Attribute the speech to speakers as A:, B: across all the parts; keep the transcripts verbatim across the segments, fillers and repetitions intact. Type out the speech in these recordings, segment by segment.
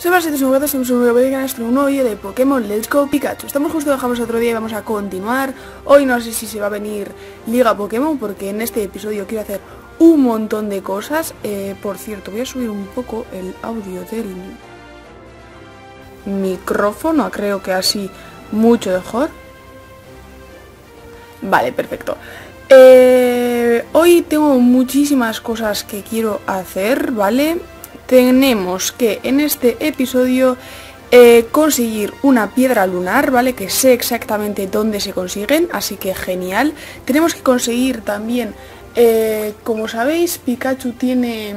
A: Sebas, este es un gato, estamos en un nuevo vídeo de un nuevo vídeo de Pokémon Let's Go Pikachu. Estamos justo, dejamos otro día y vamos a continuar. Hoy no sé si se va a venir Liga Pokémon, porque en este episodio quiero hacer un montón de cosas. eh, Por cierto, voy a subir un poco el audio del micrófono, creo que así mucho mejor. Vale, perfecto. eh, Hoy tengo muchísimas cosas que quiero hacer, ¿vale? Tenemos que en este episodio eh, conseguir una piedra lunar, ¿vale? Que sé exactamente dónde se consiguen, así que genial. Tenemos que conseguir también, eh, como sabéis, Pikachu tiene...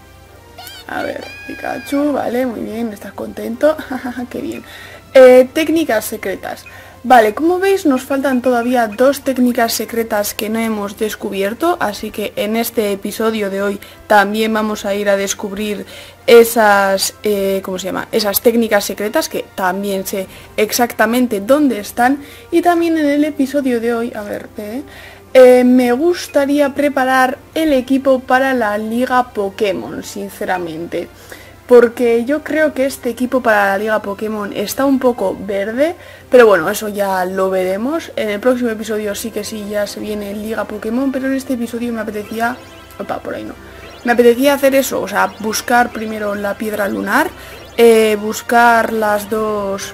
A: A ver, Pikachu, vale, muy bien, estás contento, qué bien. Eh, técnicas secretas. Vale, como veis nos faltan todavía dos técnicas secretas que no hemos descubierto, así que en este episodio de hoy también vamos a ir a descubrir esas, eh, ¿cómo se llama? Esas técnicas secretas que también sé exactamente dónde están. Y también en el episodio de hoy, a ver, eh, eh, me gustaría preparar el equipo para la Liga Pokémon, sinceramente. Porque yo creo que este equipo para la Liga Pokémon está un poco verde, pero bueno, eso ya lo veremos. En el próximo episodio sí que sí, ya se viene Liga Pokémon, pero en este episodio me apetecía... Opa, por ahí no. Me apetecía hacer eso, o sea, buscar primero la piedra lunar, eh, buscar las dos...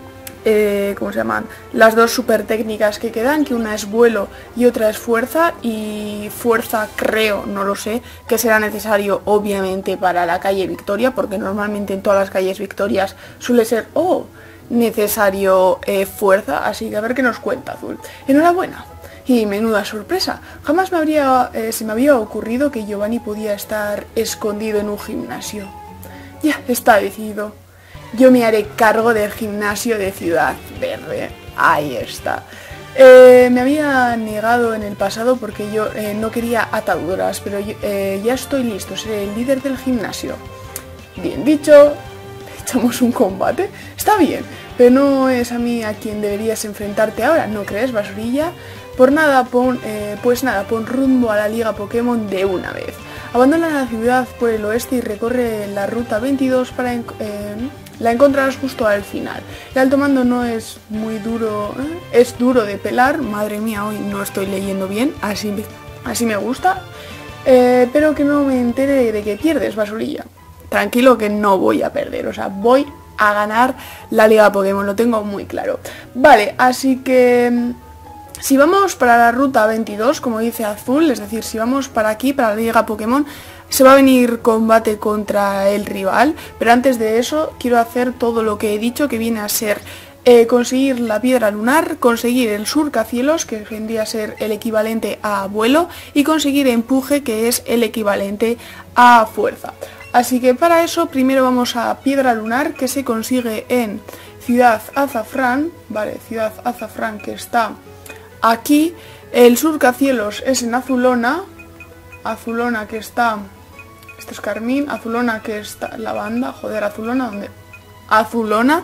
A: Eh, ¿cómo se llaman? Las dos super técnicas que quedan, que una es vuelo y otra es fuerza, y fuerza creo, no lo sé, que será necesario obviamente para la calle Victoria, porque normalmente en todas las calles Victorias suele ser, oh, necesario eh, fuerza, así que a ver qué nos cuenta Azul. Enhorabuena. Y menuda sorpresa, jamás me habría, eh, se me había ocurrido que Giovanni podía estar escondido en un gimnasio. Ya está decidido. Yo me haré cargo del gimnasio de Ciudad Verde. Ahí está. Eh, me había negado en el pasado porque yo eh, no quería ataduras, pero yo, eh, ya estoy listo, seré el líder del gimnasio. Bien dicho, echamos un combate. Está bien, pero no es a mí a quien deberías enfrentarte ahora, ¿no crees, basurilla? Por nada, pon, eh, pues nada, pon rumbo a la Liga Pokémon de una vez. Abandona la ciudad por el oeste y recorre la ruta veintidós para... Eh, la encontrarás justo al final. El alto mando no es muy duro, ¿eh? Es duro de pelar. Madre mía, hoy no estoy leyendo bien, así me, así me gusta. Eh, pero que no me entere de que pierdes, basurilla. Tranquilo que no voy a perder, o sea, voy a ganar la Liga Pokémon, lo tengo muy claro. Vale, así que... si vamos para la ruta veintidós, como dice Azul, es decir, si vamos para aquí, para la Liga Pokémon, se va a venir combate contra el rival, pero antes de eso quiero hacer todo lo que he dicho, que viene a ser eh, conseguir la piedra lunar, conseguir el surcacielos, que vendría a ser el equivalente a vuelo, y conseguir empuje, que es el equivalente a fuerza. Así que para eso primero vamos a piedra lunar, que se consigue en Ciudad Azafrán, vale, Ciudad Azafrán, que está aquí. El surcacielos es en Azulona, Azulona que está... Esto es Carmín, Azulona que está lavanda, joder, Azulona, ¿dónde? Azulona.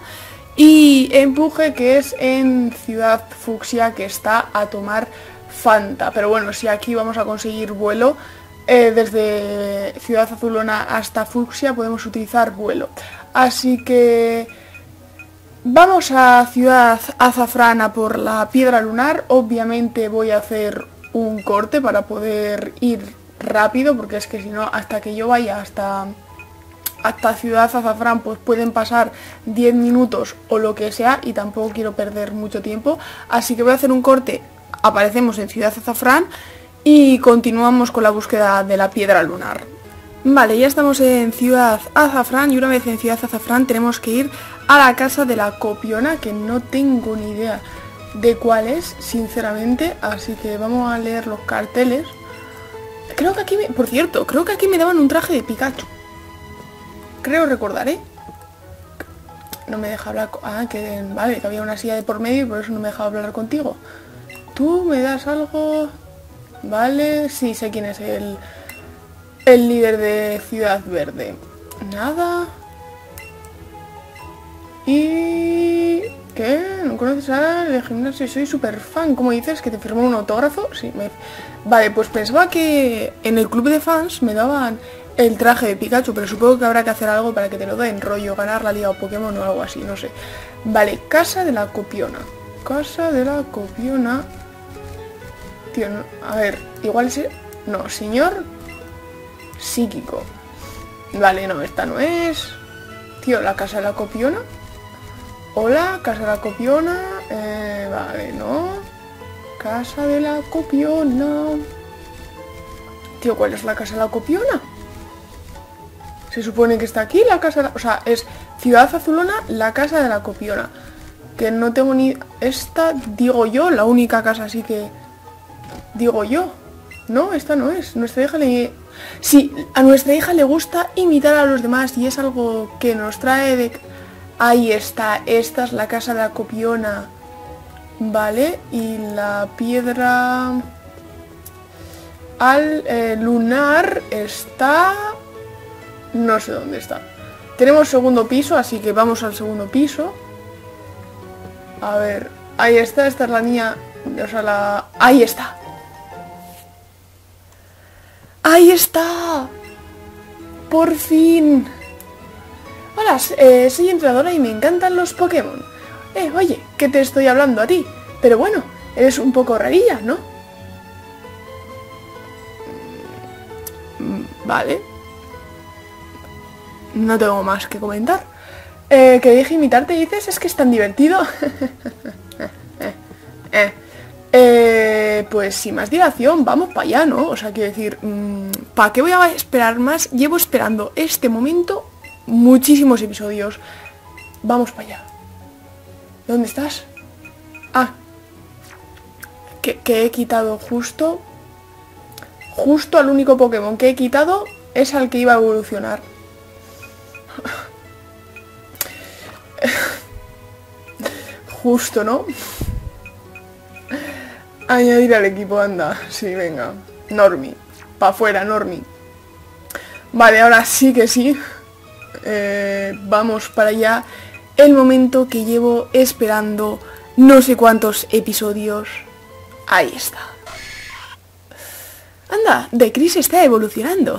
A: Y empuje que es en Ciudad Fucsia, que está a tomar Fanta. Pero bueno, si aquí vamos a conseguir vuelo, eh, desde Ciudad Azulona hasta Fucsia podemos utilizar vuelo. Así que... vamos a Ciudad Azafrana por la piedra lunar. Obviamente voy a hacer un corte para poder ir rápido, porque es que si no, hasta que yo vaya hasta, hasta Ciudad Azafrán, pues pueden pasar diez minutos o lo que sea, y tampoco quiero perder mucho tiempo. Así que voy a hacer un corte, aparecemos en Ciudad Azafrán y continuamos con la búsqueda de la piedra lunar. Vale, ya estamos en Ciudad Azafrán, y una vez en Ciudad Azafrán tenemos que ir a la casa de la copiona, que no tengo ni idea de cuál es, sinceramente, así que vamos a leer los carteles. Creo que aquí, me, por cierto, creo que aquí me daban un traje de Pikachu. Creo recordar, ¿eh? No me deja hablar... Ah, que vale, que había una silla de por medio y por eso no me dejaba hablar contigo. ¿Tú me das algo? Vale, sí, sé quién es el... el líder de Ciudad Verde. Nada. Y... ¿qué? ¿No conoces al gimnasio? Soy súper fan. ¿Cómo dices? ¿Que te firmó un autógrafo? Sí, me... Vale, pues pensaba que en el club de fans me daban el traje de Pikachu, pero supongo que habrá que hacer algo para que te lo den, rollo, ganar la liga o Pokémon o algo así, no sé. Vale, casa de la copiona. Casa de la copiona. Tío, no, a ver, igual es... No, señor psíquico. Vale, no, esta no es. Tío, la casa de la copiona. Hola, casa de la copiona. Eh, vale, no. Casa de la copiona. Tío, ¿cuál es la casa de la copiona? Se supone que está aquí la casa de la... O sea, es Ciudad Azulona, la casa de la copiona. Que no tengo ni... Esta, digo yo, la única casa así que... Digo yo. No, esta no es. Nuestra hija le... Sí, a nuestra hija le gusta imitar a los demás y es algo que nos trae de... Ahí está, esta es la casa de la copiona. Vale, y la piedra... Al eh, lunar está... No sé dónde está. Tenemos segundo piso, así que vamos al segundo piso. A ver, ahí está, esta es la niña... O sea, la... Ahí está. ¡Ahí está! ¡Por fin! Hola, eh, soy entrenadora y me encantan los Pokémon. Eh, oye, que te estoy hablando a ti. Pero bueno, eres un poco rarilla, ¿no? Vale. No tengo más que comentar. Eh, que deje imitarte, dices, es que es tan divertido. eh, eh. Eh, pues sin más dilación, vamos para allá, ¿no? O sea, quiero decir, mmm, ¿para qué voy a esperar más? Llevo esperando este momento muchísimos episodios. Vamos para allá. ¿Dónde estás? Ah, que, que he quitado justo... Justo al único Pokémon que he quitado es al que iba a evolucionar. Justo, ¿no? Añadir al equipo, anda. Sí, venga. Normi. Pa' afuera, Normi. Vale, ahora sí que sí. Eh, vamos para allá. El momento que llevo esperando no sé cuántos episodios. Ahí está. Anda, de Chris está evolucionando.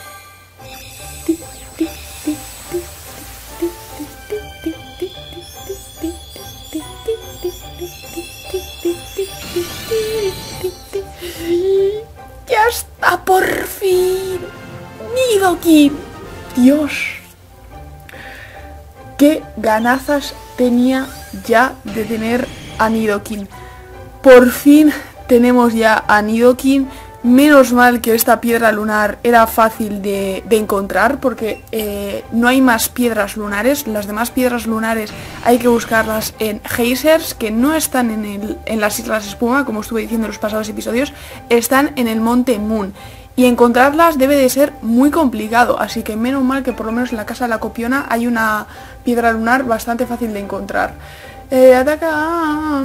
A: ¡Ya está, por fin! ¡Nidoking! ¡Dios! ¡Qué ganazas tenía ya de tener a Nidoking! Por fin tenemos ya a Nidoking. Menos mal que esta piedra lunar era fácil de, de encontrar, porque eh, no hay más piedras lunares. Las demás piedras lunares hay que buscarlas en geysers, que no están en, el, en las Islas Espuma, como estuve diciendo en los pasados episodios, están en el Monte Moon. Y encontrarlas debe de ser muy complicado, así que menos mal que por lo menos en la casa de la copiona hay una piedra lunar bastante fácil de encontrar. Eh, ataca...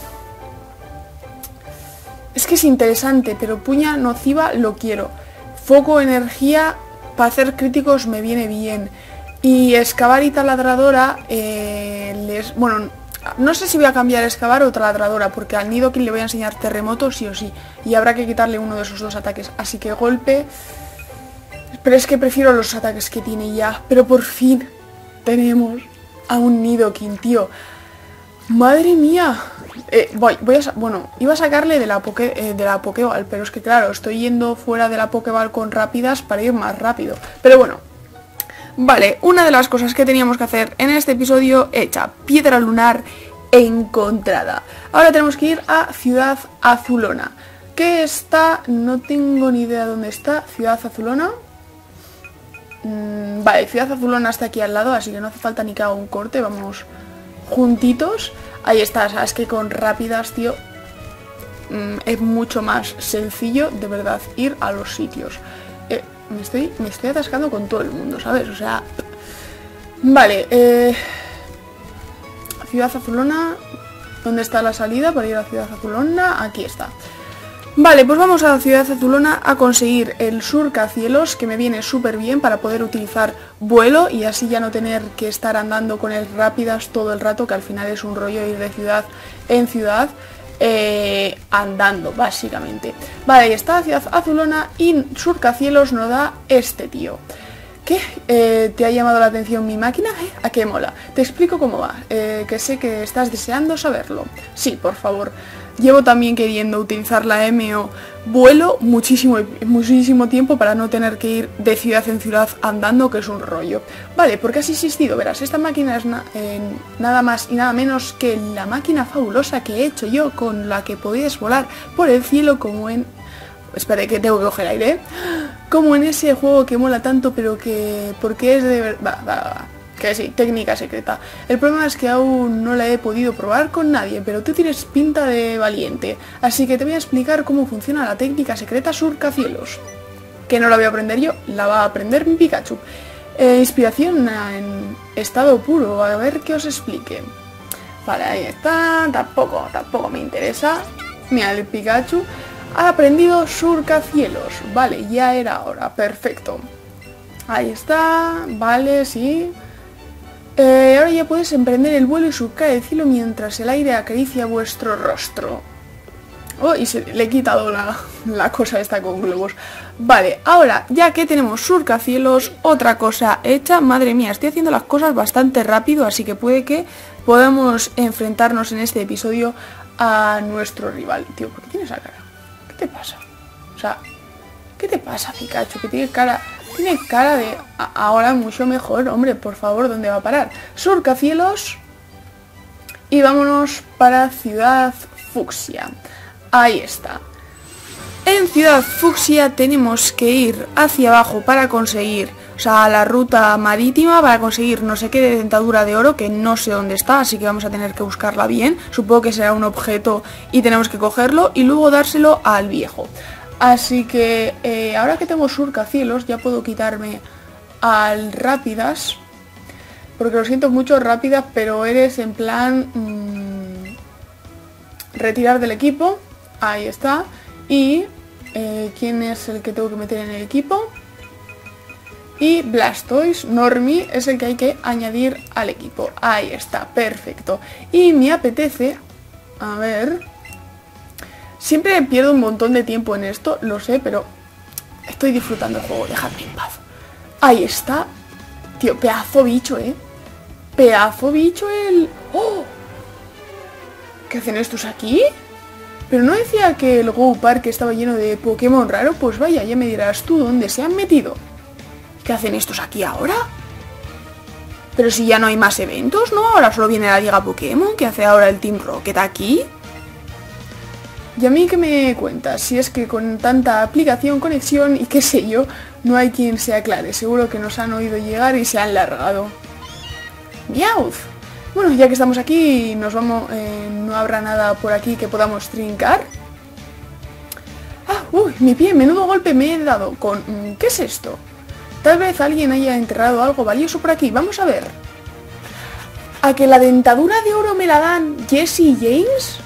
A: Es que es interesante, pero puña nociva lo quiero. Foco, energía, para hacer críticos me viene bien. Y excavar y taladradora, eh, les... Bueno, no sé si voy a cambiar excavar o taladradora, porque al Nidoking le voy a enseñar terremoto sí o sí. Y habrá que quitarle uno de esos dos ataques. Así que golpe... Pero es que prefiero los ataques que tiene ya. Pero por fin tenemos a un Nidoking, tío. ¡Madre mía! Eh, voy, voy a... Bueno, iba a sacarle de la, poke, eh, de la Pokéball, pero es que claro, estoy yendo fuera de la Pokéball con rápidas para ir más rápido. Pero bueno, vale, una de las cosas que teníamos que hacer en este episodio hecha, piedra lunar encontrada. Ahora tenemos que ir a Ciudad Azulona, que está... No tengo ni idea dónde está Ciudad Azulona. Mm, vale, Ciudad Azulona está aquí al lado, así que no hace falta ni que haga un corte, vamos juntitos. Ahí está, o sea, es que con rápidas, tío, mmm, es mucho más sencillo, de verdad, ir a los sitios. Eh, me, estoy, me estoy atascando con todo el mundo, ¿sabes? O sea... Vale, eh... Ciudad Azulona... ¿Dónde está la salida para ir a Ciudad Azulona? Aquí está. Vale, pues vamos a Ciudad Azulona a conseguir el surcacielos, que me viene súper bien para poder utilizar vuelo y así ya no tener que estar andando con el rápidas todo el rato, que al final es un rollo ir de ciudad en ciudad. eh, andando, básicamente. Vale, ahí está, Ciudad Azulona, y Surcacielos nos da este tío. ¿Qué? Eh, ¿Te ha llamado la atención mi máquina? ¿Eh? ¿A qué mola? Te explico cómo va, eh, que sé que estás deseando saberlo. Sí, por favor. Llevo también queriendo utilizar la M O vuelo muchísimo, muchísimo tiempo para no tener que ir de ciudad en ciudad andando, que es un rollo. Vale, porque has insistido, verás, esta máquina es na eh, nada más y nada menos que la máquina fabulosa que he hecho yo, con la que podías volar por el cielo como en... Espera, que tengo que coger aire, ¿eh? Como en ese juego que mola tanto, pero que... porque es de verdad... Va, va, va. Que sí, técnica secreta. El problema es que aún no la he podido probar con nadie, pero tú tienes pinta de valiente. Así que te voy a explicar cómo funciona la técnica secreta Surcacielos. Que no la voy a aprender yo, la va a aprender mi Pikachu. Eh, inspiración en estado puro, a ver qué os explique. Vale, ahí está, tampoco, tampoco me interesa. Mira, el Pikachu ha aprendido Surcacielos. Vale, ya era hora, perfecto. Ahí está, vale, sí... Eh, ahora ya puedes emprender el vuelo y surcar el cielo mientras el aire acaricia vuestro rostro. Oh, y se le he quitado la, la cosa esta con globos. Vale, ahora, ya que tenemos surcacielos, otra cosa hecha. Madre mía, estoy haciendo las cosas bastante rápido, así que puede que podamos enfrentarnos en este episodio a nuestro rival. Tío, ¿por qué tienes esa cara? ¿Qué te pasa? O sea, ¿qué te pasa, Pikachu? Que tienes cara... Tiene cara de... Ahora mucho mejor, hombre, por favor, ¿dónde va a parar? Surcacielos. Y vámonos para Ciudad Fucsia. Ahí está. En Ciudad Fucsia tenemos que ir hacia abajo para conseguir... O sea, la ruta marítima para conseguir no sé qué de dentadura de oro, que no sé dónde está, así que vamos a tener que buscarla bien. Supongo que será un objeto y tenemos que cogerlo y luego dárselo al viejo. Así que eh, ahora que tengo surcacielos ya puedo quitarme al rápidas. Porque lo siento mucho, rápidas, pero eres en plan... Mmm, retirar del equipo. Ahí está. Y... Eh, ¿quién es el que tengo que meter en el equipo? Y Blastoise, Normie, es el que hay que añadir al equipo. Ahí está, perfecto. Y me apetece... A ver... Siempre pierdo un montón de tiempo en esto, lo sé, pero estoy disfrutando el juego, dejadme en paz. Ahí está. Tío, pedazo bicho, ¿eh? Pedazo bicho el... ¡Oh! ¿Qué hacen estos aquí? Pero no decía que el Go Park estaba lleno de Pokémon raro. Pues vaya, ya me dirás tú dónde se han metido. ¿Qué hacen estos aquí ahora? Pero si ya no hay más eventos, ¿no? Ahora solo viene la Liga Pokémon. ¿Qué hace ahora el Team Rocket aquí? Y a mí que me cuentas, si es que con tanta aplicación, conexión y qué sé yo, no hay quien se aclare. Seguro que nos han oído llegar y se han largado. ¡Miau! Bueno, ya que estamos aquí, nos vamos, eh, no habrá nada por aquí que podamos trincar. Ah, uy, mi pie, menudo golpe me he dado con... ¿Qué es esto? Tal vez alguien haya enterrado algo valioso por aquí. Vamos a ver. ¿A que la dentadura de oro me la dan Jesse y James?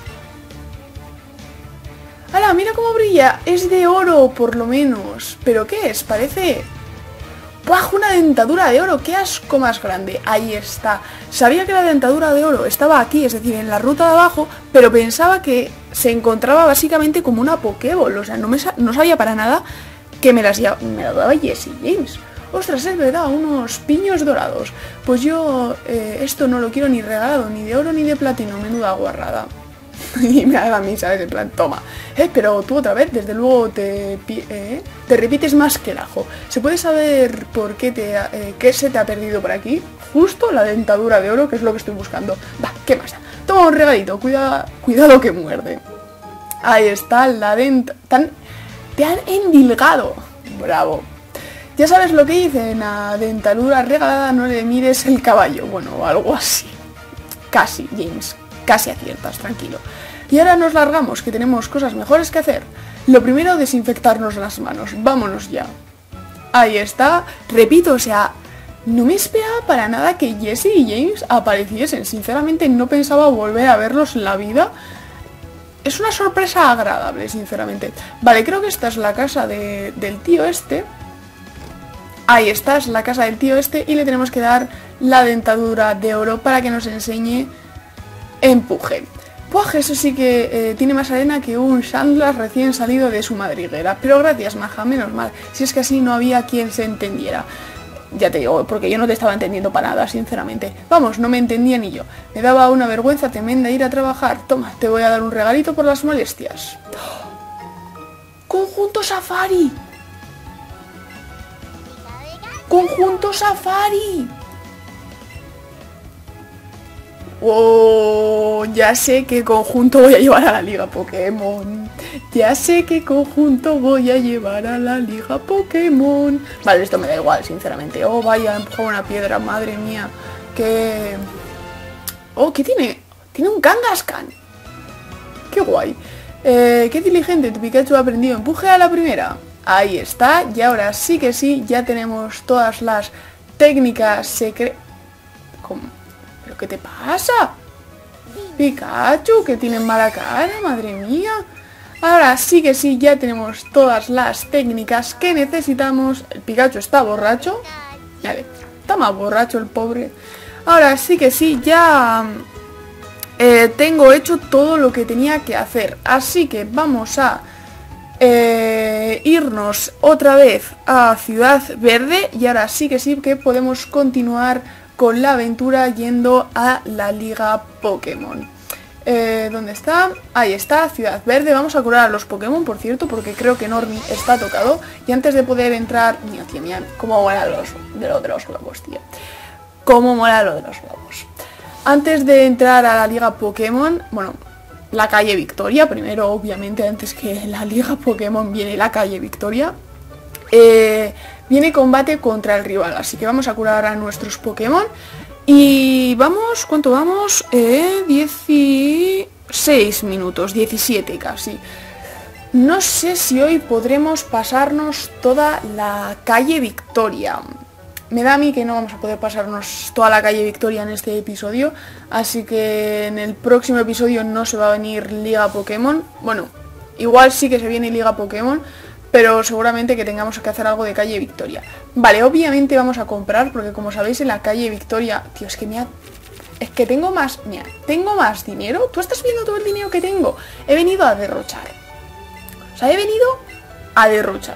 A: ¡Hala! Mira cómo brilla. Es de oro, por lo menos. ¿Pero qué es? Parece... ¡Buah! Una dentadura de oro. ¡Qué asco más grande! Ahí está. Sabía que la dentadura de oro estaba aquí, es decir, en la ruta de abajo, pero pensaba que se encontraba básicamente como una Pokéball. O sea, no, me sa no sabía para nada que me las me la daba Jesse James. ¡Ostras, es verdad! Unos piños dorados. Pues yo eh, esto no lo quiero ni regalado, ni de oro ni de platino. Menuda guarrada. Y me haga a mí, ¿sabes? En plan, toma. Eh, pero tú otra vez, desde luego, te, eh, te repites más que el ajo. ¿Se puede saber por qué, te, eh, qué se te ha perdido por aquí? Justo la dentadura de oro, que es lo que estoy buscando. Va, ¿qué pasa? Toma un regalito, cuida, cuidado que muerde. Ahí está, la dent... Tan, te han endilgado. Bravo. Ya sabes lo que dicen, a dentadura regalada no le mires el caballo. Bueno, algo así. Casi, James. Casi aciertas, tranquilo. Y ahora nos largamos, que tenemos cosas mejores que hacer. Lo primero, desinfectarnos las manos. Vámonos ya. Ahí está. Repito, o sea, no me esperaba para nada que Jesse y James apareciesen. Sinceramente no pensaba volver a verlos en la vida. Es una sorpresa agradable, sinceramente. Vale, creo que esta es la casa de, del tío este. Ahí está, es la casa del tío este. Y le tenemos que dar la dentadura de oro para que nos enseñe empuje. Pues eso sí que eh, tiene más arena que un Chandler recién salido de su madriguera. Pero gracias, maja, menos mal. Si es que así no había quien se entendiera. Ya te digo, porque yo no te estaba entendiendo para nada, sinceramente. Vamos, no me entendía ni yo. Me daba una vergüenza tremenda ir a trabajar. Toma, te voy a dar un regalito por las molestias. ¡Conjunto Safari! ¡Conjunto Safari! ¡Oh! Ya sé qué conjunto voy a llevar a la Liga Pokémon. Ya sé qué conjunto voy a llevar a la Liga Pokémon. Vale, esto me da igual, sinceramente. Oh, vaya, he empujado una piedra, madre mía. Que... Oh, ¿qué tiene? Tiene un Kangaskhan. Qué guay. Eh, qué inteligente, tu Pikachu ha aprendido. Empuje a la primera. Ahí está. Y ahora sí que sí, ya tenemos todas las técnicas secretas. ¿Cómo? ¿Pero qué te pasa? Pikachu, que tiene mala cara, madre mía. Ahora sí que sí, ya tenemos todas las técnicas que necesitamos. El Pikachu está borracho. Vale, está más borracho el pobre. Ahora sí que sí, ya eh, tengo hecho todo lo que tenía que hacer. Así que vamos a eh, irnos otra vez a Ciudad Verde. Y ahora sí que sí que podemos continuar con la aventura yendo a la Liga Pokémon. Eh, ¿Dónde está? Ahí está, Ciudad Verde. Vamos a curar a los Pokémon, por cierto, porque creo que Normi está tocado. Y antes de poder entrar... Mira, tío, mira, cómo mola los, de lo de los globos, tío. Cómo mola lo de los globos. Antes de entrar a la Liga Pokémon, bueno, la calle Victoria. Primero, obviamente, antes que la Liga Pokémon viene la calle Victoria. Eh... Viene combate contra el rival, así que vamos a curar a nuestros Pokémon. Y vamos, ¿cuánto vamos? Eh, dieciséis minutos, diecisiete casi. No sé si hoy podremos pasarnos toda la calle Victoria. Me da a mí que no vamos a poder pasarnos toda la calle Victoria en este episodio. Así que en el próximo episodio no se va a venir Liga Pokémon. Bueno, igual sí que se viene Liga Pokémon, pero seguramente que tengamos que hacer algo de calle Victoria. Vale, obviamente vamos a comprar, porque como sabéis en la calle Victoria... Tío, es que mira... Es que tengo más... Mira, tengo más dinero. ¿Tú estás viendo todo el dinero que tengo? He venido a derrochar. O sea, he venido a derrochar.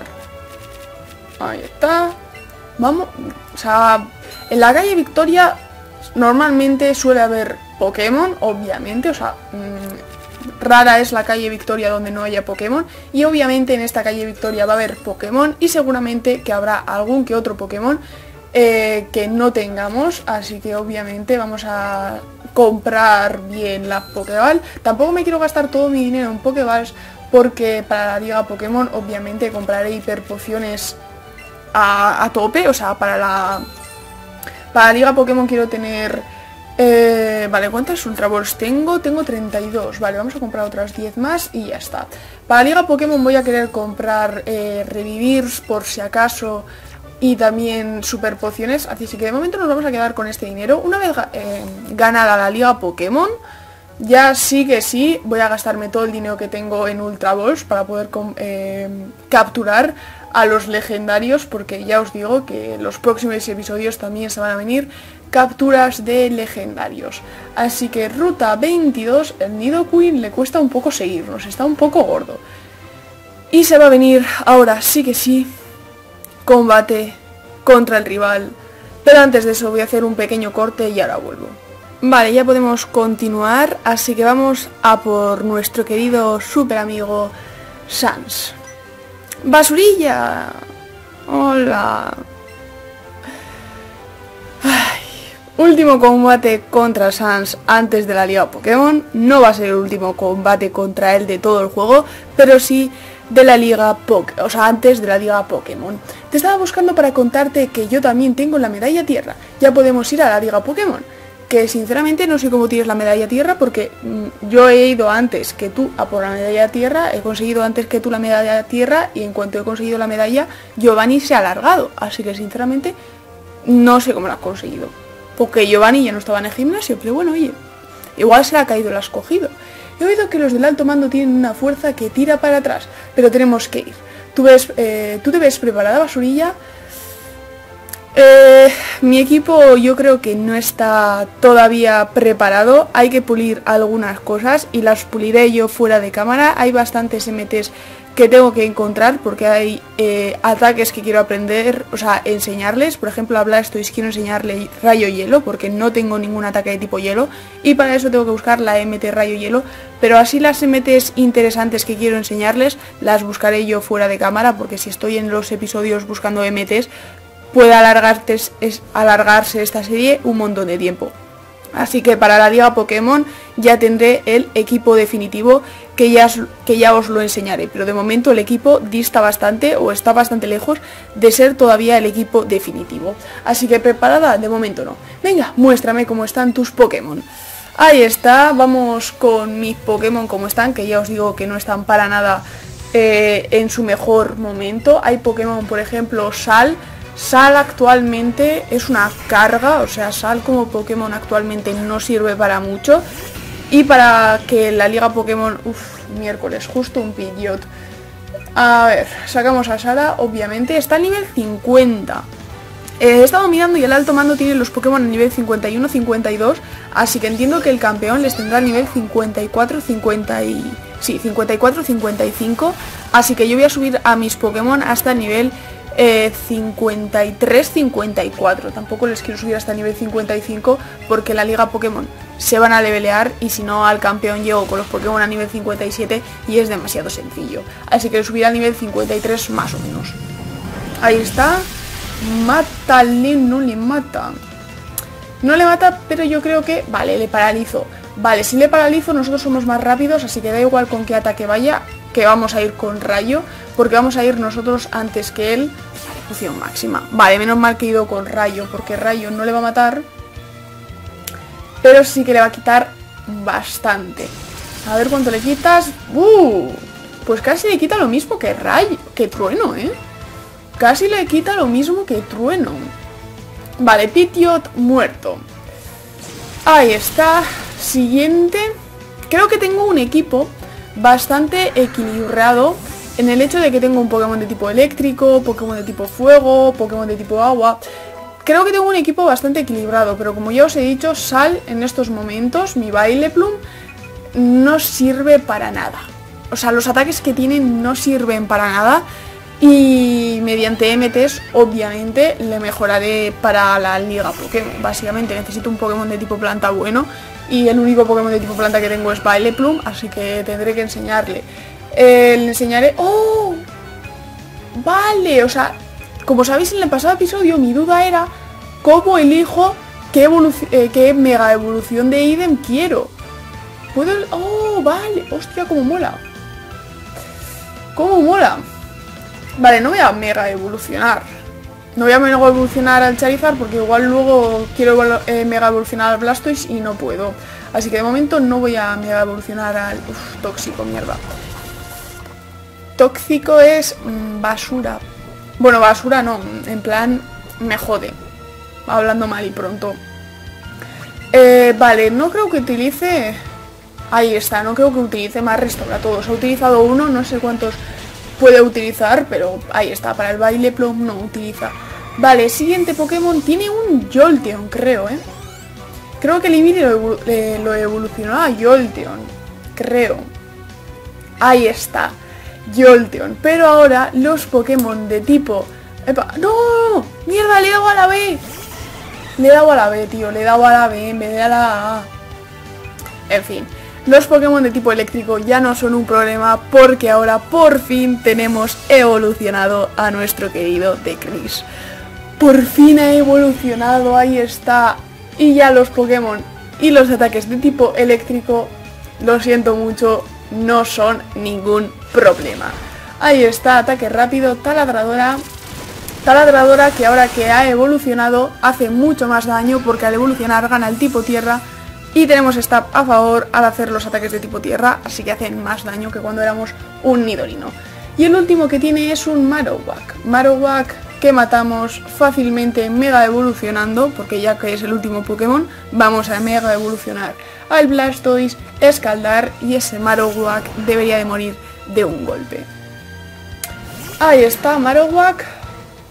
A: Ahí está. Vamos... O sea, en la calle Victoria normalmente suele haber Pokémon, obviamente. O sea... Mmm, rara es la calle Victoria donde no haya Pokémon. Y obviamente en esta calle Victoria va a haber Pokémon. Y seguramente que habrá algún que otro Pokémon eh, que no tengamos. Así que obviamente vamos a comprar bien las Pokéball. Tampoco me quiero gastar todo mi dinero en Pokéballs, porque para la Liga Pokémon obviamente compraré hiperpociones a, a tope. O sea, para la, para la Liga Pokémon quiero tener... Eh, vale, ¿cuántas Ultra Balls tengo? Tengo treinta y dos. Vale, vamos a comprar otras diez más y ya está. Para Liga Pokémon voy a querer comprar eh, Revivirs por si acaso, y también Super Pociones. Así que de momento nos vamos a quedar con este dinero. Una vez eh, ganada la Liga Pokémon, ya sí que sí voy a gastarme todo el dinero que tengo en Ultra Balls para poder eh, capturar a los legendarios, porque ya os digo que los próximos episodios también se van a venir capturas de legendarios. Así que ruta veintidós, el Nidoqueen le cuesta un poco seguirnos, está un poco gordo. Y se va a venir ahora sí que sí combate contra el rival. Pero antes de eso voy a hacer un pequeño corte y ahora vuelvo. Vale, ya podemos continuar, así que vamos a por nuestro querido super amigo Sans. ¡Basurilla! ¡Hola! Ay, último combate contra Sans antes de la Liga Pokémon. No va a ser el último combate contra él de todo el juego, pero sí de la Liga Pokémon, o sea, antes de la Liga Pokémon. Te estaba buscando para contarte que yo también tengo la medalla tierra. Ya podemos ir a la Liga Pokémon. Que sinceramente no sé cómo tienes la medalla tierra, porque mmm, yo he ido antes que tú a por la medalla tierra, he conseguido antes que tú la medalla tierra, y en cuanto he conseguido la medalla, Giovanni se ha alargado. Así que sinceramente no sé cómo lo has conseguido, porque Giovanni ya no estaba en el gimnasio, pero bueno, oye, igual se le ha caído el escogido. He oído que los del alto mando tienen una fuerza que tira para atrás, pero tenemos que ir. ¿Tú, ves, eh, ¿tú te ves preparada, Basurilla? Eh, mi equipo yo creo que no está todavía preparado, hay que pulir algunas cosas y las puliré yo fuera de cámara. Hay bastantes M Ts que tengo que encontrar porque hay eh, ataques que quiero aprender, o sea, enseñarles. Por ejemplo, a Blastoise quiero enseñarle rayo hielo porque no tengo ningún ataque de tipo hielo y para eso tengo que buscar la M T rayo hielo, pero así las M Ts interesantes que quiero enseñarles las buscaré yo fuera de cámara porque si estoy en los episodios buscando M Ts puede alargarte, es, alargarse esta serie un montón de tiempo. Así que para la Liga Pokémon ya tendré el equipo definitivo que ya, que ya os lo enseñaré. Pero de momento el equipo dista bastante o está bastante lejos de ser todavía el equipo definitivo. Así que preparada, de momento no. Venga, muéstrame cómo están tus Pokémon. Ahí está, vamos con mis Pokémon como están, que ya os digo que no están para nada eh, en su mejor momento. Hay Pokémon, por ejemplo, Sal. Sal actualmente es una carga, o sea, Sal como Pokémon actualmente no sirve para mucho. Y para que la Liga Pokémon... Uff, miércoles, justo un Pidgeot. A ver, sacamos a Sara, obviamente. Está a nivel cincuenta. Eh, he estado mirando y el alto mando tiene los Pokémon a nivel cincuenta y uno, cincuenta y dos. Así que entiendo que el campeón les tendrá a nivel cincuenta y cuatro, cincuenta y... Sí, cincuenta y cuatro, cincuenta y cinco. Así que yo voy a subir a mis Pokémon hasta el nivel... Eh, cincuenta y tres, cincuenta y cuatro. Tampoco les quiero subir hasta el nivel cincuenta y cinco porque la Liga Pokémon se van a levelear y si no al campeón llego con los Pokémon a nivel cincuenta y siete y es demasiado sencillo. Así que lo subiré al nivel cincuenta y tres más o menos. Ahí está. Mátale, no le mata. No le mata, pero yo creo que... Vale, le paralizo. Vale, si le paralizo nosotros somos más rápidos, así que da igual con qué ataque vaya, que vamos a ir con rayo, porque vamos a ir nosotros antes que él. Ejecución máxima. Vale, menos mal que he ido con rayo, porque rayo no le va a matar, pero sí que le va a quitar bastante. A ver cuánto le quitas. Uh, pues casi le quita lo mismo que rayo, que trueno, ¿eh? Casi le quita lo mismo que trueno. Vale, Pidgeot muerto. Ahí está. Siguiente. Creo que tengo un equipo bastante equilibrado en el hecho de que tengo un Pokémon de tipo eléctrico, Pokémon de tipo fuego, Pokémon de tipo agua. Creo que tengo un equipo bastante equilibrado, pero como ya os he dicho, Sal en estos momentos, mi Vileplume, no sirve para nada. O sea, los ataques que tienen no sirven para nada y mediante M Ts, obviamente, le mejoraré para la Liga Pokémon. Básicamente necesito un Pokémon de tipo planta bueno y el único Pokémon de tipo planta que tengo es Vileplume, así que tendré que enseñarle. Eh, le enseñaré... ¡Oh! Vale, o sea, como sabéis en el pasado episodio mi duda era cómo elijo qué, eh, qué mega evolución de Idem quiero. ¿Puedo...? ¡Oh, vale! ¡Hostia, cómo mola! ¡Cómo mola! Vale, no voy a mega evolucionar. No voy a mega evolucionar al Charizard porque igual luego quiero eh, mega evolucionar al Blastoise y no puedo. Así que de momento no voy a mega evolucionar al... Uf, tóxico, mierda. Tóxico es mmm, basura. Bueno, basura no, en plan me jode. Hablando mal y pronto. Eh, vale, no creo que utilice... Ahí está, no creo que utilice más restaura todos. Ha utilizado uno, no sé cuántos puede utilizar, pero ahí está, para el Vileplume no utiliza. Vale, siguiente Pokémon tiene un Jolteon, creo, ¿eh? Creo que el Eevee lo, eh, lo evolucionó a Jolteon, creo. Ahí está, Jolteon. Pero ahora los Pokémon de tipo... ¡Epa! ¡No! ¡Mierda! Le he dado a la B. Le he dado a la B, tío. Le he dado a la B en vez de a la A. En fin. Los Pokémon de tipo eléctrico ya no son un problema porque ahora por fin tenemos evolucionado a nuestro querido Decrease. Por fin ha evolucionado, ahí está. Y ya los Pokémon y los ataques de tipo eléctrico, lo siento mucho, no son ningún problema. Ahí está, ataque rápido, taladradora. Taladradora que ahora que ha evolucionado hace mucho más daño porque al evolucionar gana el tipo tierra. Y tenemos stab a favor al hacer los ataques de tipo tierra, así que hacen más daño que cuando éramos un Nidorino. Y el último que tiene es un Marowak. Marowak que matamos fácilmente mega evolucionando, porque ya que es el último Pokémon, vamos a mega evolucionar al Blastoise, escaldar y ese Marowak debería de morir de un golpe. Ahí está Marowak,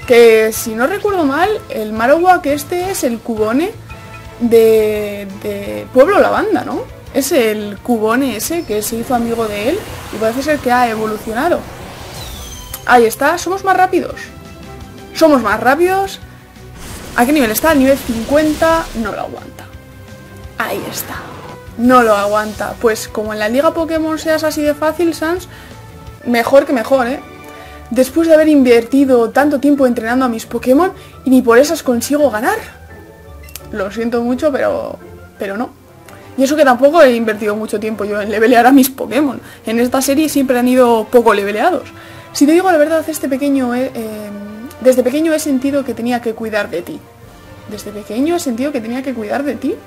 A: Que si no recuerdo mal, el Marowak este es el Cubone de, de Pueblo Lavanda, ¿no? Es el Cubone ese que se hizo amigo de él y parece ser que ha evolucionado. Ahí está, somos más rápidos. Somos más rápidos. ¿A qué nivel está? Al nivel cincuenta, no lo aguanta. Ahí está. No lo aguanta. Pues como en la Liga Pokémon seas así de fácil, Sans, mejor que mejor, ¿eh? Después de haber invertido tanto tiempo entrenando a mis Pokémon y ni por esas consigo ganar. Lo siento mucho, pero, pero no. Y eso que tampoco he invertido mucho tiempo yo en levelear a mis Pokémon. En esta serie siempre han ido poco leveleados. Si te digo la verdad, este pequeño, eh, eh, desde pequeño he sentido que tenía que cuidar de ti. Desde pequeño he sentido que tenía que cuidar de ti.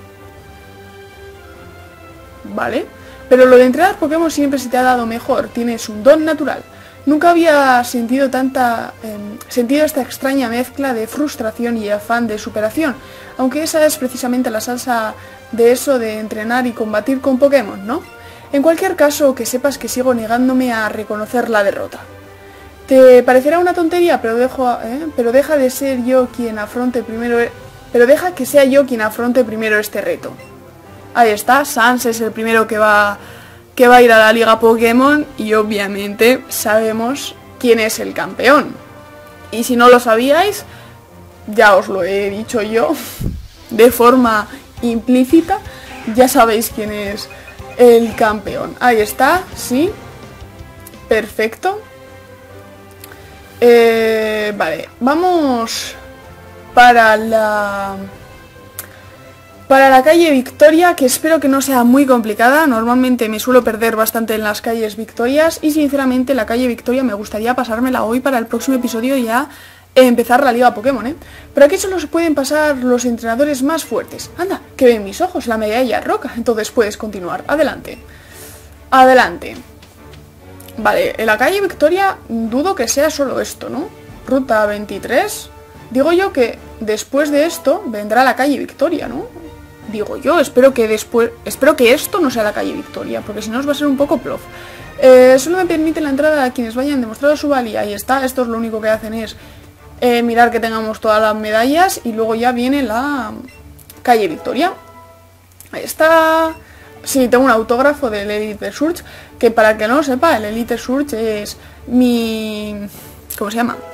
A: Vale. Pero lo de entrenar Pokémon siempre se te ha dado mejor. Tienes un don natural. Nunca había sentido tanta eh, sentido esta extraña mezcla de frustración y afán de superación, aunque esa es precisamente la salsa de eso de entrenar y combatir con Pokémon, ¿no? En cualquier caso, que sepas que sigo negándome a reconocer la derrota. Te parecerá una tontería, pero dejo, ¿eh? pero deja de ser yo quien afronte primero, pero deja que sea yo quien afronte primero este reto. Ahí está, Sans es el primero que va que va a ir a la Liga Pokémon y obviamente sabemos quién es el campeón. Y si no lo sabíais, ya os lo he dicho yo de forma implícita, ya sabéis quién es el campeón. Ahí está, sí, perfecto. Eh, vale, vamos para la... Para la calle Victoria, que espero que no sea muy complicada. Normalmente me suelo perder bastante en las calles Victorias y sinceramente la calle Victoria me gustaría pasármela hoy para el próximo episodio y ya empezar la Liga Pokémon, ¿eh? Pero aquí solo se pueden pasar los entrenadores más fuertes. Anda, que ven mis ojos, la medalla roca. Entonces puedes continuar. Adelante. Adelante. Vale, en la calle Victoria dudo que sea solo esto, ¿no? Ruta veintitrés. Digo yo que después de esto vendrá la calle Victoria, ¿no? Digo yo, espero que después, espero que esto no sea la calle Victoria, porque si no os va a ser un poco plof. Eh, solo me permite la entrada a quienes vayan demostrado su valía. Ahí está, esto es lo único que hacen es eh, mirar que tengamos todas las medallas y luego ya viene la calle Victoria. Ahí está. Sí, tengo un autógrafo del Elite Surge, que para que no lo sepa, el Elite Surge es mi... ¿cómo se llama?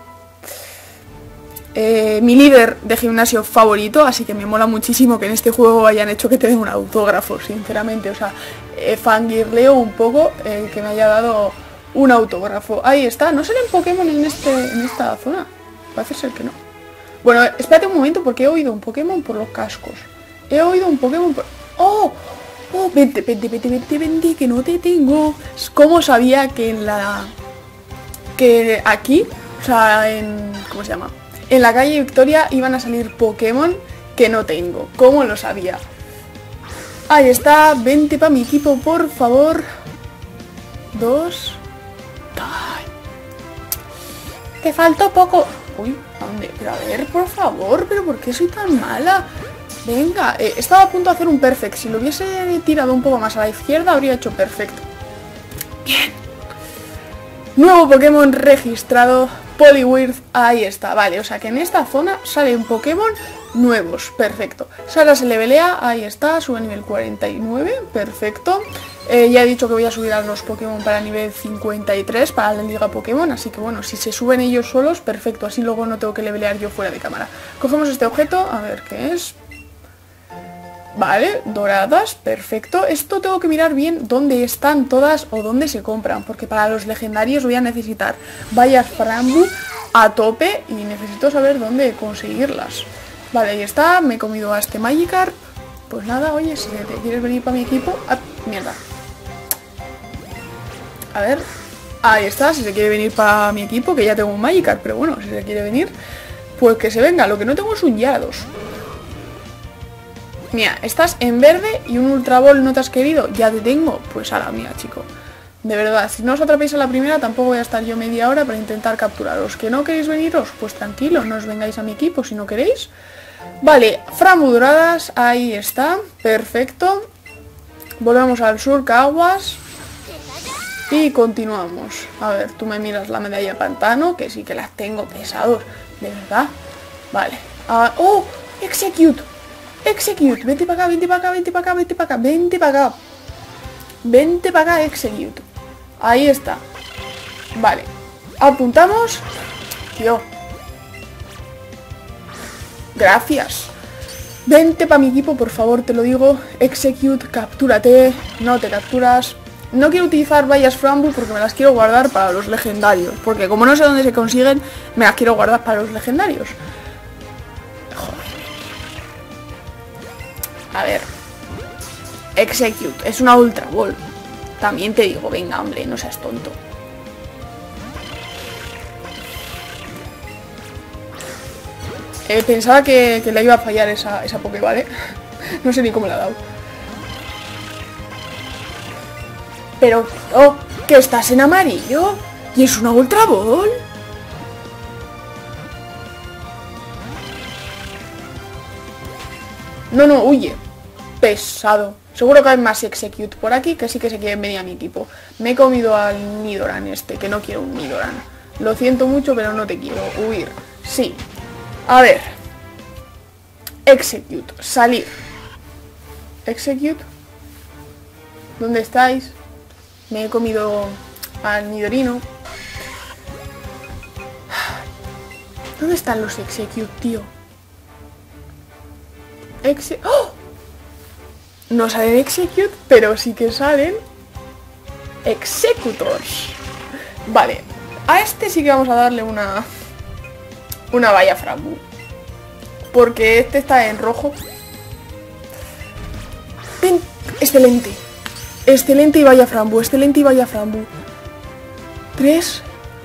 A: Eh, mi líder de gimnasio favorito, así que me mola muchísimo que en este juego hayan hecho que te den un autógrafo, sinceramente. O sea, eh, fangirleo un poco eh, que me haya dado un autógrafo. Ahí está, ¿no salen Pokémon en, este, en esta zona? Parece ser que no. Bueno, espérate un momento porque he oído un Pokémon por los cascos. He oído un Pokémon por... ¡Oh! ¡Oh! Vente, vente, vente, vente, vente, que no te tengo. ¿Cómo sabía que en la... que aquí, o sea, en... ¿cómo se llama? En la calle Victoria iban a salir Pokémon que no tengo. ¿Cómo lo sabía? Ahí está. Vente para mi equipo, por favor. Dos. Ay. Te faltó poco. Uy, ¿a dónde? Pero a ver, por favor. ¿Pero por qué soy tan mala? Venga, eh, estaba a punto de hacer un perfect. Si lo hubiese tirado un poco más a la izquierda, habría hecho perfecto. Bien. Nuevo Pokémon registrado. Poliwhirl, ahí está, vale, o sea que en esta zona salen Pokémon nuevos, perfecto. Sara se levelea, ahí está, sube a nivel cuarenta y nueve, perfecto. Eh, ya he dicho que voy a subir a los Pokémon para nivel cincuenta y tres para la Liga Pokémon, así que bueno, si se suben ellos solos, perfecto, así luego no tengo que levelear yo fuera de cámara. Cogemos este objeto, a ver qué es. Vale, doradas, perfecto. Esto tengo que mirar bien dónde están todas o dónde se compran, porque para los legendarios voy a necesitar vallas Frambu a tope y necesito saber dónde conseguirlas. Vale, ahí está, me he comido a este Magikarp. Pues nada, oye, si te quieres venir para mi equipo... ¡Ah, mierda! A ver, ahí está, si se quiere venir para mi equipo, que ya tengo un Magikarp, pero bueno, si se quiere venir, pues que se venga. Lo que no tengo es un Gyarados. Mira, estás en verde y un Ultra Ball no te has querido. Ya te tengo. Pues a la mía, chico. De verdad, si no os atrapáis a la primera, tampoco voy a estar yo media hora para intentar capturaros. ¿Que no queréis veniros? Pues tranquilo, no os vengáis a mi equipo si no queréis. Vale, Frambu doradas, ahí está. Perfecto. Volvemos al Surcaguas. Y continuamos. A ver, tú me miras la medalla pantano, que sí que las tengo pesados, de verdad. Vale. Ah, ¡oh! Execute. Execute. Vente para acá, vente para acá, vente para acá, vente para acá, vente para acá. Vente para acá, execute. Ahí está. Vale. Apuntamos. Tío. Gracias. Vente para mi equipo, por favor, te lo digo. Execute, captúrate. No te capturas. No quiero utilizar vallas Frambu porque me las quiero guardar para los legendarios. Porque como no sé dónde se consiguen, me las quiero guardar para los legendarios. Joder. A ver. Execute. Es una Ultra Ball. También te digo, venga, hombre, no seas tonto. Eh, pensaba que, que le iba a fallar esa, esa Pokéball, ¿eh? No sé ni cómo la ha dado. Pero, oh, que estás en amarillo. Y es una Ultra Ball. No, no, huye. Pesado. Seguro que hay más Execute por aquí que sí que se quieren venir a mi equipo. Me he comido al Nidoran este, que no quiero un Nidoran. Lo siento mucho, pero no te quiero. Huir. Sí. A ver. Execute. Salir. Execute. ¿Dónde estáis? Me he comido al Nidorino. ¿Dónde están los Execute, tío? Exe ¡Oh! No salen Execute, pero sí que salen Executors. Vale. A este sí que vamos a darle una... Una valla Frambu. Porque este está en rojo. Ven. Excelente. Excelente y vaya Frambu. Excelente y vaya Frambu. Tres.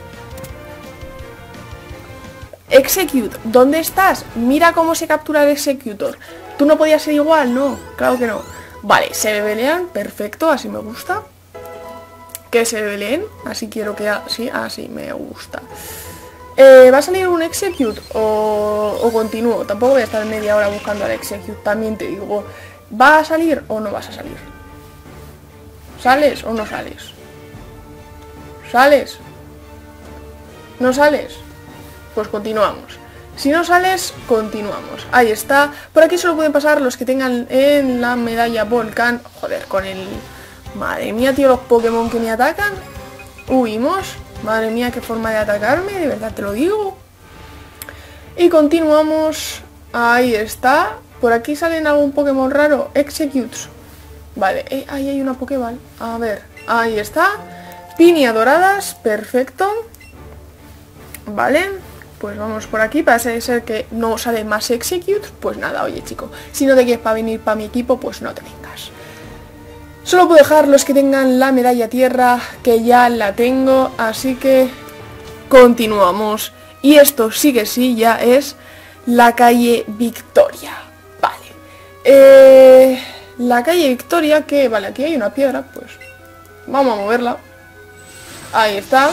A: Execute. ¿Dónde estás? Mira cómo se captura el Executor. ¿Tú no podías ser igual? No. Claro que no. Vale. Se bebelean. Perfecto. Así me gusta. Que se bebeleen. Así quiero que... Sí, así me gusta. Eh, ¿Va a salir un Execute o, o continúo? Tampoco voy a estar media hora buscando al Execute. También te digo, ¿va a salir o no vas a salir? ¿Sales o no sales? ¿Sales? ¿No sales? Pues continuamos. Si no sales, continuamos. Ahí está. Por aquí solo pueden pasar los que tengan en la medalla Volcán. Joder, con el... Madre mía, tío, los Pokémon que me atacan. Huimos. Madre mía, qué forma de atacarme, de verdad te lo digo. Y continuamos. Ahí está. Por aquí salen algún Pokémon raro. Executes. Vale, eh, ahí hay una Pokéball. A ver, ahí está. Piña doradas, perfecto. Vale, pues vamos por aquí. Parece ser que no sale más Execute. Pues nada, oye chico, si no te quieres para venir para mi equipo, pues no te vengas. Solo puedo dejar los que tengan la medalla tierra, que ya la tengo, así que continuamos. Y esto sí que sí, ya es la calle Victoria. Vale. Eh, la calle Victoria, que vale, aquí hay una piedra, pues vamos a moverla. Ahí está.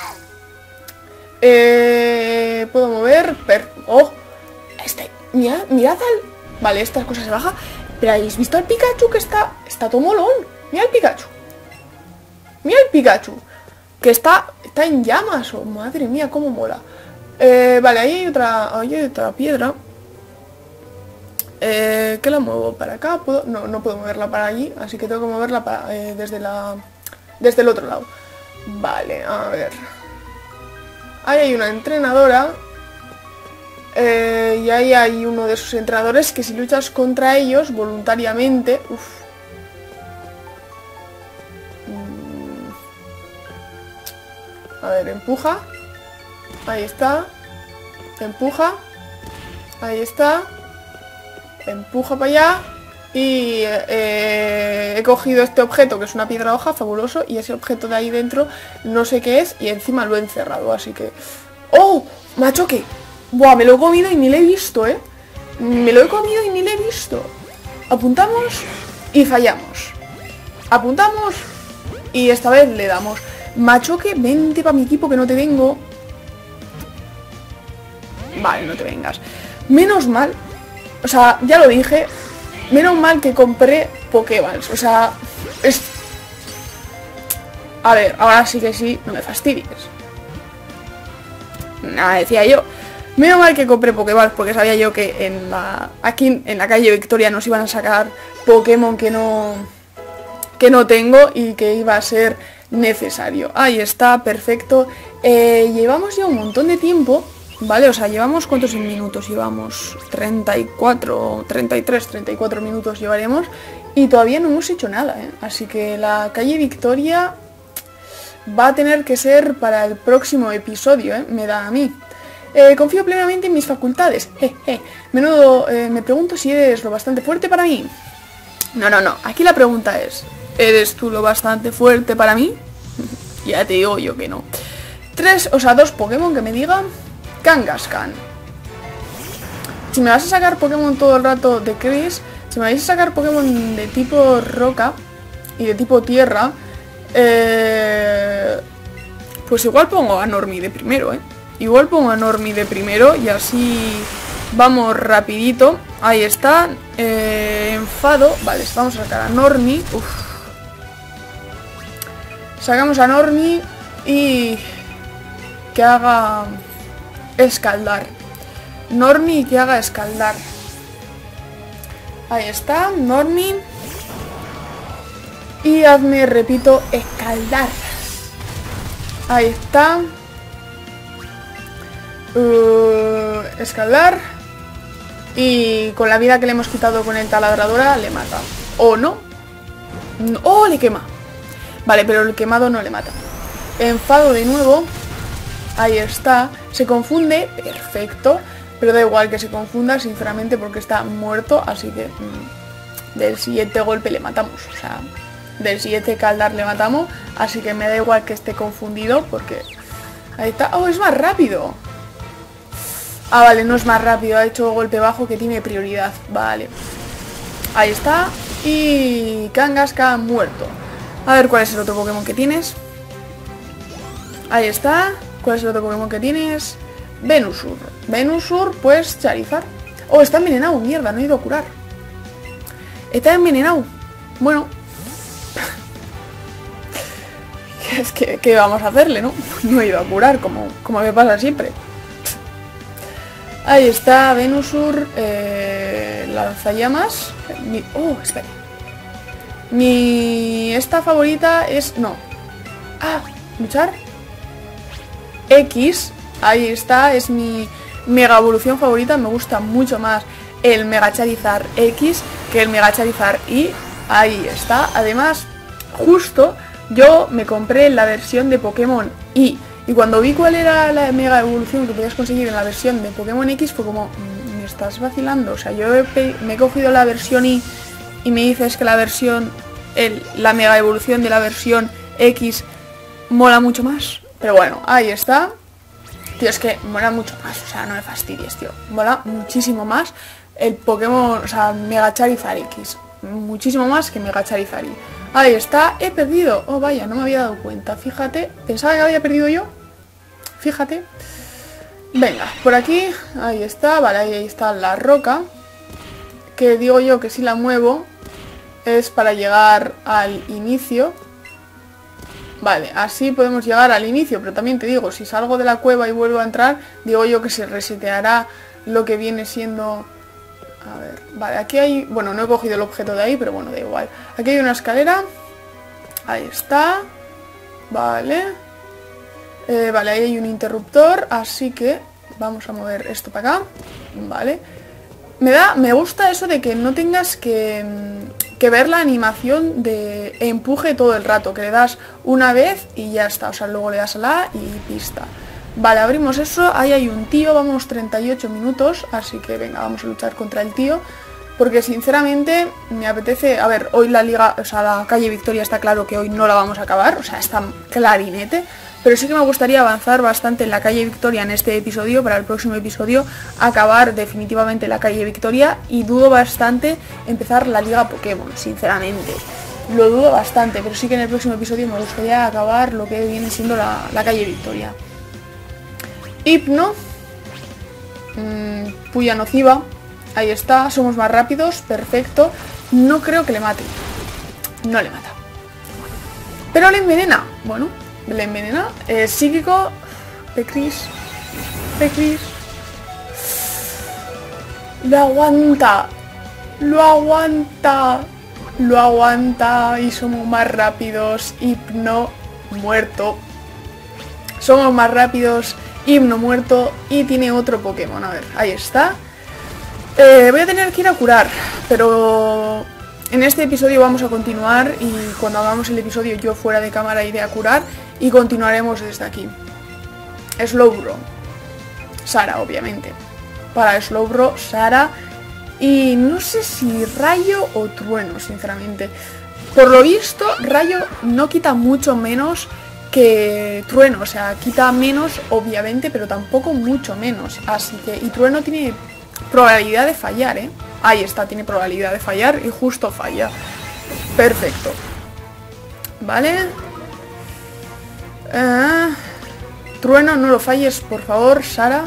A: Eh, Puedo mover... Per ¡Oh! Este, mirad, mirad al... Vale, estas cosas se bajan. Pero ¿habéis visto al Pikachu que está... Está todo molón? Mira el Pikachu. Mira el Pikachu. Que está... Está en llamas. Oh, madre mía, cómo mola. Eh, vale, ahí hay otra... Ahí hay otra piedra. Eh, ¿Qué la muevo? ¿Para acá? ¿Puedo? No, no puedo moverla para allí. Así que tengo que moverla para, eh, desde la... Desde el otro lado. Vale, a ver. Ahí hay una entrenadora. Eh, y ahí hay uno de sus entrenadores que si luchas contra ellos voluntariamente... Uf. A ver, empuja. Ahí está. Empuja. Ahí está. Empuja para allá. Y eh, he cogido este objeto que es una piedra hoja, fabuloso. Y ese objeto de ahí dentro no sé qué es. Y encima lo he encerrado, así que... ¡Oh! ¡Machoque! Buah, me lo he comido y ni lo he visto, ¿eh? Me lo he comido y ni lo he visto. Apuntamos y fallamos. Apuntamos y esta vez le damos. Machoque, vente para mi equipo que no te vengo. Vale, no te vengas. Menos mal, o sea, ya lo dije, menos mal que compré Pokéballs. O sea, es... A ver, ahora sí que sí, no me fastidies. Nada, decía yo. Menos mal que compré Pokéballs porque sabía yo que en la aquí en la calle Victoria nos iban a sacar Pokémon que no que no tengo y que iba a ser necesario. Ahí está, perfecto. Eh, llevamos ya un montón de tiempo, ¿vale? O sea, llevamos ¿cuántos minutos? Llevamos treinta y cuatro, treinta y tres, treinta y cuatro minutos llevaremos y todavía no hemos hecho nada, ¿eh? Así que la calle Victoria va a tener que ser para el próximo episodio, ¿eh? Me da a mí. Eh, confío plenamente en mis facultades. Jeje. Menudo, eh, me pregunto si eres lo bastante fuerte para mí. No, no, no. Aquí la pregunta es, ¿eres tú lo bastante fuerte para mí? Ya te digo yo que no. Tres, o sea, dos Pokémon que me digan Kangaskhan. Si me vas a sacar Pokémon todo el rato de Chris, si me vais a sacar Pokémon de tipo roca y de tipo tierra, eh, pues igual pongo a Normie de primero, ¿eh? Igual pongo a Normie de primero y así vamos rapidito. Ahí está. Eh, enfado. Vale, vamos a sacar a Normie. Uf. Sacamos a Normie y que haga escaldar. Normie y que haga escaldar. Ahí está, Normie. Y hazme, repito, escaldar. Ahí está. Uh, escalar. Y con la vida que le hemos quitado con el taladradora le mata. O no. no oh, le quema. Vale, pero el quemado no le mata. Enfado de nuevo. Ahí está. Se confunde. Perfecto. Pero da igual que se confunda, sinceramente, porque está muerto. Así que mmm, del siguiente golpe le matamos. O sea, del siguiente caldar le matamos. Así que me da igual que esté confundido, porque ahí está. Oh, es más rápido. Ah, vale, no es más rápido, ha hecho golpe bajo que tiene prioridad. Vale. Ahí está. Y Kangaskhan muerto. A ver cuál es el otro Pokémon que tienes. Ahí está. ¿Cuál es el otro Pokémon que tienes? Venusaur. Venusaur, pues Charizard. Oh, está envenenado, mierda, no he ido a curar. Está envenenado. Bueno. Es que, ¿qué vamos a hacerle, no? No he ido a curar, como, como me pasa siempre. Ahí está, Venusaur, eh, lanzallamas. Mi, oh, espera. Mi esta favorita es... No. Ah, luchar. X, ahí está, es mi mega evolución favorita. Me gusta mucho más el Mega Charizard X que el Mega Charizard Y. Ahí está. Además, justo yo me compré la versión de Pokémon Y. Y cuando vi cuál era la mega evolución que podías conseguir en la versión de Pokémon X, fue como, me estás vacilando. O sea, yo he, me he cogido la versión Y y me dices que la versión, el, la mega evolución de la versión X mola mucho más. Pero bueno, ahí está. Tío, es que mola mucho más. O sea, no me fastidies, tío. Mola muchísimo más el Pokémon, o sea, Mega Charizard X. Muchísimo más que Mega Charizard Y. Ahí está, he perdido. Oh, vaya, no me había dado cuenta. Fíjate, pensaba que había perdido yo. Fíjate. Venga, por aquí. Ahí está, vale, ahí está la roca. Que digo yo que si la muevo es para llegar al inicio. Vale, así podemos llegar al inicio. Pero también te digo, si salgo de la cueva y vuelvo a entrar, digo yo que se reseteará lo que viene siendo... A ver, vale, aquí hay... Bueno, no he cogido el objeto de ahí, pero bueno, da igual. Aquí hay una escalera. Ahí está. Vale. Eh, vale, ahí hay un interruptor. Así que vamos a mover esto para acá. Vale. Me da... Me gusta eso de que no tengas que... Que ver la animación de empuje todo el rato. Que le das una vez y ya está. O sea, luego le das a la A y pista. Vale, abrimos eso, ahí hay un tío, vamos treinta y ocho minutos, así que venga, vamos a luchar contra el tío. Porque sinceramente me apetece, a ver, hoy la liga, o sea, la calle Victoria está claro que hoy no la vamos a acabar, o sea, está clarinete. Pero sí que me gustaría avanzar bastante en la calle Victoria en este episodio, para el próximo episodio acabar definitivamente la calle Victoria. Y dudo bastante empezar la liga Pokémon, sinceramente. Lo dudo bastante, pero sí que en el próximo episodio me gustaría acabar lo que viene siendo la, la calle Victoria. Hipno, mmm, puya nociva, ahí está, somos más rápidos, perfecto. No creo que le mate, no le mata. Pero le envenena. Bueno, le envenena. Eh, psíquico. Pecris. Pecris. Lo aguanta. Lo aguanta. Lo aguanta. Y somos más rápidos. Hipno muerto. Somos más rápidos. Hipno muerto. Y tiene otro Pokémon. A ver, ahí está. Eh, voy a tener que ir a curar. Pero en este episodio vamos a continuar. Y cuando hagamos el episodio yo fuera de cámara iré a curar. Y continuaremos desde aquí. Slowbro. Sara, obviamente. Para Slowbro, Sara. Y no sé si rayo o trueno, sinceramente. Por lo visto, rayo no quita mucho menos que trueno. O sea, quita menos, obviamente, pero tampoco mucho menos. Así que... Y trueno tiene probabilidad de fallar, ¿eh? Ahí está, tiene probabilidad de fallar y justo falla. Perfecto. Vale. Eh, trueno, no lo falles, por favor, Sara.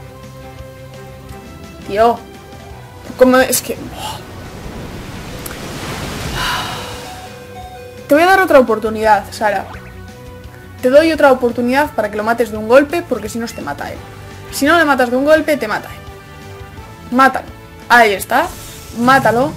A: Tío. Como es que... Te voy a dar otra oportunidad, Sara. Te doy otra oportunidad para que lo mates de un golpe, porque si no te mata él. Si no le matas de un golpe, te mata él. Mátalo. Ahí está. Mátalo.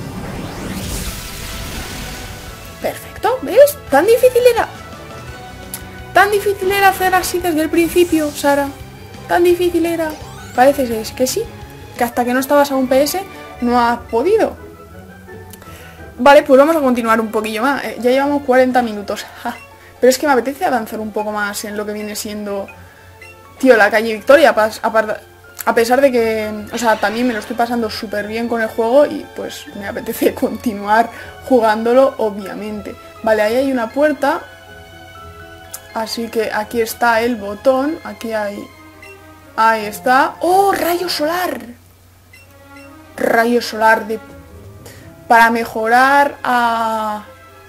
A: Perfecto. ¿Ves? Tan difícil era. Tan difícil era hacer así desde el principio, Sara. Tan difícil era. Parece que sí. Que hasta que no estabas a un P S no has podido. Vale, pues vamos a continuar un poquillo más. eh, Ya llevamos cuarenta minutos. Ja. Pero es que me apetece avanzar un poco más en lo que viene siendo, tío, la calle Victoria. A pesar de que, o sea, también me lo estoy pasando súper bien con el juego. Y pues me apetece continuar jugándolo, obviamente. Vale, ahí hay una puerta. Así que aquí está el botón. Aquí hay... Ahí está. ¡Oh, rayo solar! Rayo solar de... Para mejorar a...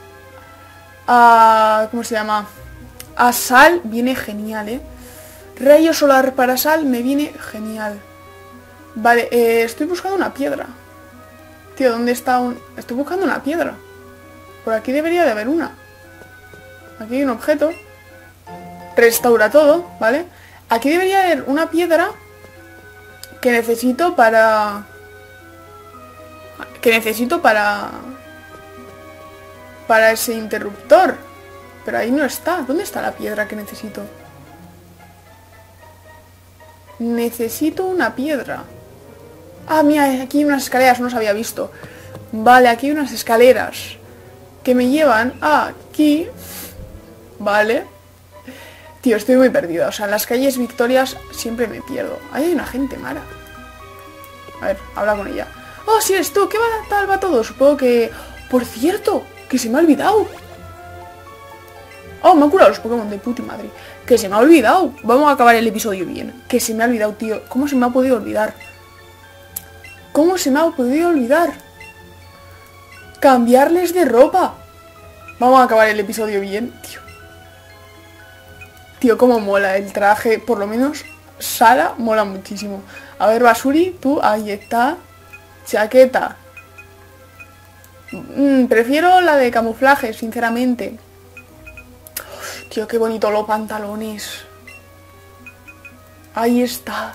A: a... ¿Cómo se llama? A Sal viene genial, ¿eh? Rayo solar para Sal me viene genial. Vale, eh, estoy buscando una piedra. Tío, ¿dónde está un...? Estoy buscando una piedra. Por aquí debería de haber una. Aquí hay un objeto. Restaura todo, ¿vale? Aquí debería haber una piedra que necesito para... Que necesito para... Para ese interruptor. Pero ahí no está. ¿Dónde está la piedra que necesito? Necesito una piedra. Ah, mira, aquí hay unas escaleras, no las había visto. Vale, aquí hay unas escaleras que me llevan a aquí. Vale. Tío, estoy muy perdida. O sea, en las calles Victorias siempre me pierdo. Ahí hay una gente, Mara. A ver, habla con ella. Oh, si eres tú, ¿qué va, tal va todo? Supongo que... Por cierto, que se me ha olvidado. Oh, me han curado los Pokémon de puta madre. Que se me ha olvidado. Vamos a acabar el episodio bien. Que se me ha olvidado, tío. ¿Cómo se me ha podido olvidar? ¿Cómo se me ha podido olvidar? Cambiarles de ropa. Vamos a acabar el episodio bien, tío. Tío, cómo mola el traje. Por lo menos Sara mola muchísimo. A ver, Basuri, tú, ahí está. Chaqueta. Mm, prefiero la de camuflaje, sinceramente. Tío, qué bonito los pantalones. Ahí está.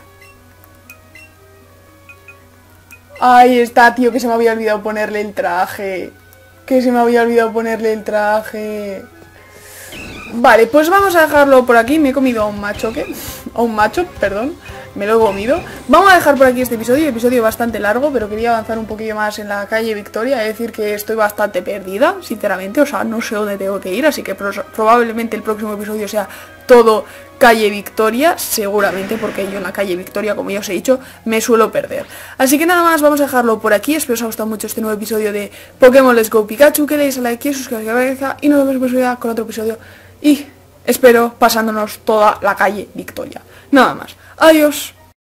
A: Ahí está, tío, que se me había olvidado ponerle el traje. Que se me había olvidado ponerle el traje. Vale, pues vamos a dejarlo por aquí. Me he comido a un macho, ¿qué? A un macho, perdón. Me lo he comido. Vamos a dejar por aquí este episodio. Episodio bastante largo, pero quería avanzar un poquillo más en la calle Victoria. Es decir que estoy bastante perdida, sinceramente. O sea, no sé dónde tengo que ir. Así que pro probablemente el próximo episodio sea todo calle Victoria. Seguramente, porque yo en la calle Victoria, como ya os he dicho, me suelo perder. Así que nada más, vamos a dejarlo por aquí. Espero os haya gustado mucho este nuevo episodio de Pokémon Let's Go Pikachu. Que le deis a like y suscribiros a la cabeza. Y nos vemos en el próximo con otro episodio. Y espero pasándonos toda la calle Victoria. Nada más. Adiós.